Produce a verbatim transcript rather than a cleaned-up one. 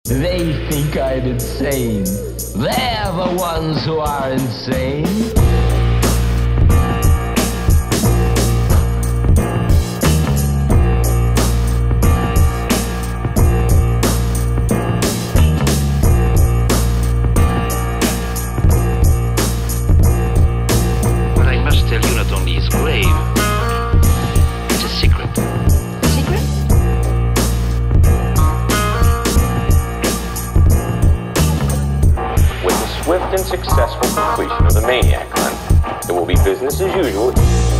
They think I'm insane. They're the ones who are insane. What I must tell you not only is grave, it's a secret. Secret? With the swift and successful completion of the Maniac Hunt, it will be business as usual.